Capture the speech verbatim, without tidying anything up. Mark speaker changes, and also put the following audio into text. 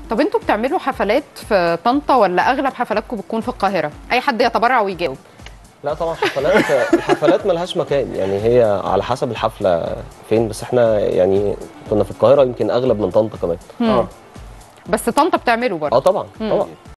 Speaker 1: طب انتوا بتعملوا حفلات في طنطا ولا اغلب حفلاتكم بتكون في القاهره؟ اي حد يتبرع ويجاوب.
Speaker 2: لا طبعا حفلات الحفلات ملهاش مكان، يعني هي على حسب الحفله فين، بس احنا يعني كنا في القاهره يمكن اغلب من طنطا كمان.
Speaker 1: اه بس طنطا بتعملوا برضه؟
Speaker 2: اه طبعا طبعا.